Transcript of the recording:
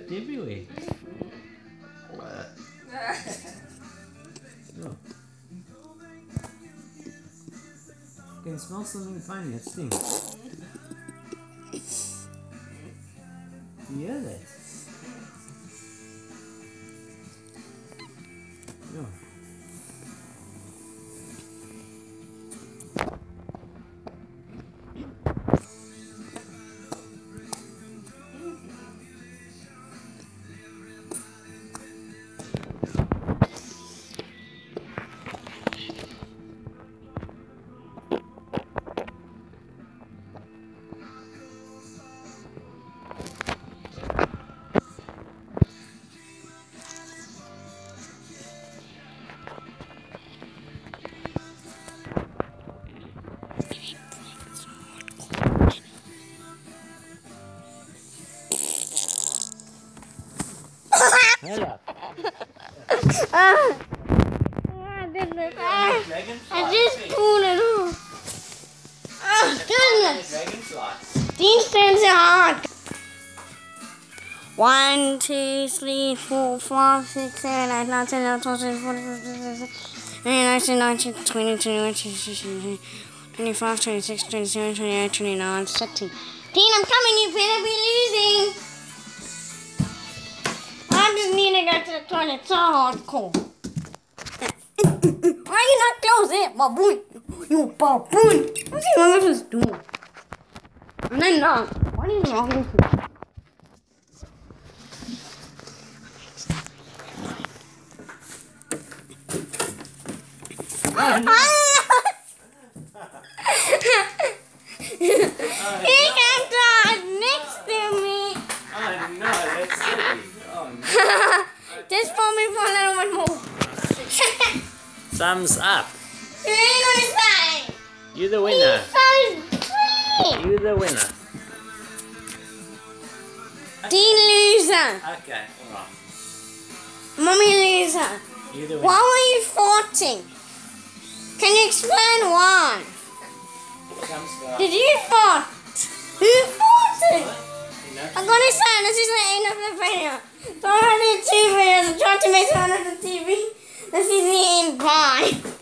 dripped everywhere. Look. You can smell something funny, that stinks. Do you hear that? Yeah. Hello. I just pulled it off. Goodness. These things are hard. 1, 2, 3, 4, 5, 6, 7, 8, 9, 10, 11, 12, 13, 14, 15, 16, 19, 20, 21, 22, 25, 26, 27, 28, 29, 30. Dean, I'm coming. You better be losing. I just need to go to the toilet. It's so hardcore. Why are you not close it, baboon? You baboon. What's wrong with this dude? And then not. What is wrong with you? He got dog next to me. Oh no, that's silly. Oh no. Just for me for a little bit more. Thumbs up. You ain't gonna say. You're the winner. He's so sweet. You're the winner. Dean loser. Okay, alright. Mommy loser. You're the winner. Why were you farting? Can you explain why? Did you fart? Who farted? I'm gonna say this is the end of the video. So I'm gonna do 2 videos. I'm trying to make one of the TV. This is the end. Bye.